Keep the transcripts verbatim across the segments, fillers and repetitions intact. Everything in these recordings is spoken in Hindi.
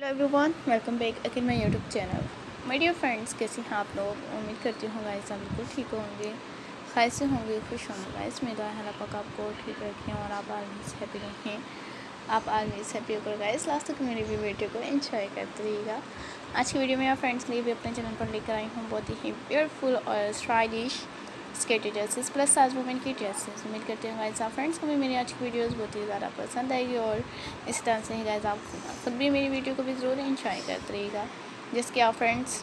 Everyone, welcome back again my YouTube channel. My dear friends, कैसे हैं आप लोग? उम्मीद करती हूँ गाइस आप बिल्कुल ठीक होंगे, खैर से होंगे, खुश होंगे। गाइस मेरा है अल्लाह पाक आपको ठीक रखें और आप ऑलवेज हैप्पी रहें। आप ऑलवेज हैप्पी होकर गाइस लास्ट तक मेरी भी वीडियो को एंजॉय करते रहिएगा। आज की वीडियो में आप फ्रेंड्स के लिए भी अपने चैनल पर लेकर आई हूँ बहुत ही ब्यूटीफुल और stylish skater dresses plus size women की ड्रेसेस। उम्मीद करते हैं गाइस आप फ्रेंड्स को भी मेरी आज की वीडियोस बहुत ही ज़्यादा पसंद आएगी और इस तरह से ही गाइस आप सब भी मेरी वीडियो को भी ज़रूर एंजॉय करते रहिएगा। जिसके आप फ्रेंड्स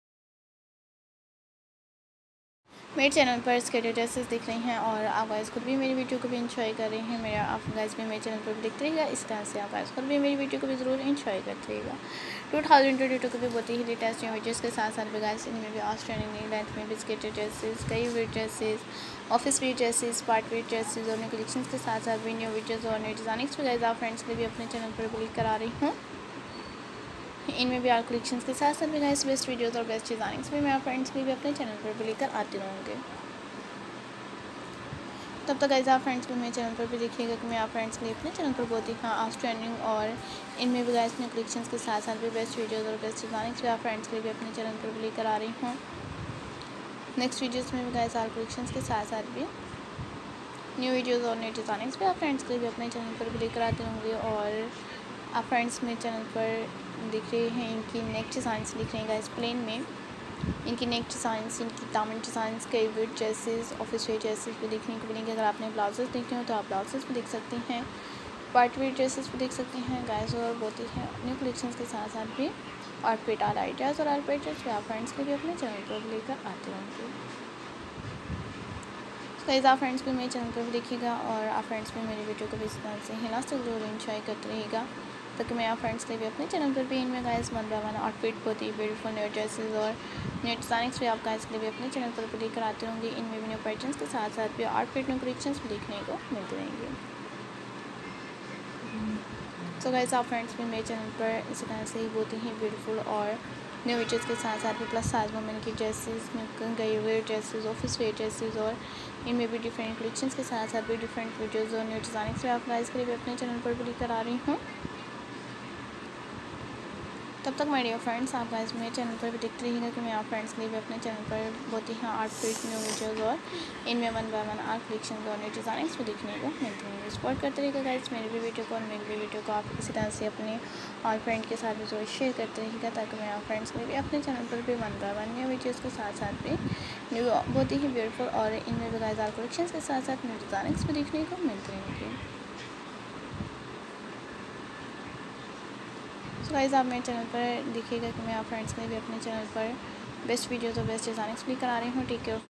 मेरे चैनल पर स्केटी ड्रेसेस दिख रही हैं और आप गाइस खुद भी मेरी वीडियो को भी एंजॉय कर रहे हैं। मेरा आप गाइस भी मेरे चैनल पर भी देखते रहिएगा। इस तरह से आप गाइस खुद भी मेरी वीडियो को भी ज़रूर एंजॉय करते रहिएगा। टू थाउजेंड ट्वेंटी टू को भी बहुत ही लेटेस्ट न्यू वीडियोज़ के साथ साथ भी गाइस इनमें भी आज ट्रेंडिंग लेंथ में भी स्केटी ड्रेसेस, कई wear dresses, office wear dresses, party wear dresses और न्यू कलेक्शन के साथ साथ भी न्यू वीडियोज़ और न्यू डिज़ाइनिंग्स भी गाइस आप फ्रेंड्स के लिए भी अपने चैनल पर क्लिक करा रही हूँ। इनमें भी आर्ट कलेक्शंस के साथ साथ भी गाइस बेस्ट वीडियोज़ और बेस्ट डिज़ाइनिंग्स भी मैं आप फ्रेंड्स के लिए भी अपने चैनल पर भी लेकर आती रहूँगी। तब तक गाइस आप फ्रेंड्स भी मेरे चैनल पर भी देखिएगा कि मैं आप फ्रेंड्स के लिए अपने चैनल पर बहुत ही हाँ आज ट्रेंडिंग और इनमें भी गाइस न्यू कलेक्शंस के साथ साथ भी बेस्ट वीडियोज़ और बेस्ट डिज़ाइनिंग्स भी आप फ्रेंड्स के लिए भी अपने चैनल पर भी लेकर आ रही हूँ। नेक्स्ट वीडियोज़ में भी गाइस आर्ट कलेक्शंस के साथ साथ भी न्यू वीडियोज़ और न्यू डिज़ाइनिंग्स भी आप फ्रेंड्स के लिए भी अपने चैनल पर भी लेकर आती रहूँगी। और आप फ्रेंड्स मेरे चैनल पर दिख रहे हैं इनकी नेक डिज़ाइंस दिख रही हैं गाइस प्लेन में, इनकी नेक डिज़ाइंस, इनकी दामन डिज़ाइंस, कई wear dresses, office wear dresses भी देखने को मिलेंगे। अगर आपने ब्लाउजेस देखने हो तो आप ब्लाउजेस भी देख सकती हैं, पार्ट वेयर ड्रेसेस भी देख सकती हैं गाइस। और बहुत ही है न्यू कलेक्शंस के साथ साथ भी आउटफिट आल आइडियाज़ और आउटफिट ड्रेस भी आप फ्रेंड्स के लिए अपने चैनल पर लेकर आते होंगे। गाइस आप फ्रेंड्स भी मेरे चैनल पर भी देखिएगा और आप फ्रेंड्स भी मेरी वीडियो को भी इस तरह से ही लास्ट तक जरूर एंजॉय करते रहिएगा ताकि मैं आप फ्रेंड्स के लिए भी अपने चैनल पर भी इनमें guys one by one outfit बहुत ही ब्यूटीफुल न्यू ड्रेसेस और न्यू डिज़ाइनिंग्स भी आप गाइस के लिए भी अपने चैनल पर भी लेकर आते होंगे। इनमें भी न्यू पैटर्न्स के साथ साथ भी आउटफिट न्यू कलेक्शंस भी देखने को मिलते रहेंगे। सो गाइस आप फ्रेंड्स भी मेरे चैनल पर इसी तरह से ही बहुत ही ब्यूटीफुल और न्यू वीडियोज़ के साथ साथ भी प्लस साइज वुमेन की ड्रेसेस, गई wear dresses, office wear dresses और इनमें भी डिफरेंट कलेक्शंस के साथ साथ भी डिफरेंट वीडियोज़ और न्यू डिज़ाइनिंग्स भी आप गाइस के लिए भी अपने चैनल पर भी लेकर आ रही हूँ। तब तक माय डियर फ्रेंड्स आप गाइस मेरे चैनल पर भी देखते रहिएगा कि मैं आप फ्रेंड्स के लिए भी अपने चैनल पर बहुत ही हाँ आउटफिट न्यू वीडियोज़ और इनमें one by one art collection और न्यू डिज़ाइनिंग्स भी देखने को मिलते हैं। सपोर्ट करते रहिएगा गाइस मेरी भी वीडियो को और मेरी भी वीडियो को आप इसी तरह से अपने और फ्रेंड के साथ भी जरूर शेयर करते रहिएगा ताकि मैं आप फ्रेंड्स के लिए भी अपने चैनल पर भी one by one new videos के साथ साथ भी न्यू बहुत ही ब्यूटीफुल और इनमें भी गाइस आर्ट कलेक्शन के साथ साथ न्यू डिज़ाइनिंग्स भी देखने को मिलते रहेंगे। सो गाइस आप मेरे चैनल पर देखिएगा कि मैं आप फ्रेंड्स के लिए भी अपने चैनल पर बेस्ट वीडियोज़ और बेस्ट डिज़ाइनिंग्स भी करा रही हूँ। Take care.